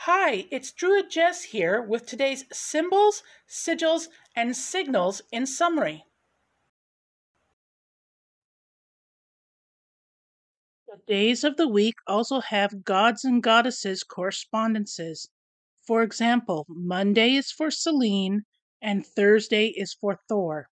Hi, it's Druid Jess here with today's symbols, sigils, and signals in summary. The days of the week also have gods and goddesses correspondences. For example, Monday is for Selene and Thursday is for Thor.